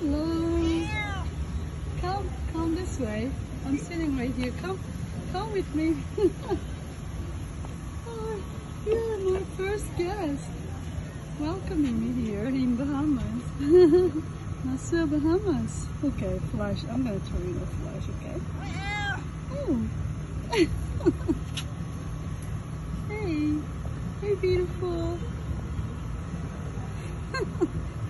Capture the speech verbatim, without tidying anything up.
Hello. Come, come this way. I'm sitting right here. Come, come with me. Oh, you're my first guest. Welcoming me here in Bahamas. Nassau, Bahamas. Okay, flash. I'm gonna turn in the flash, okay? Oh. Hey. Hey, beautiful.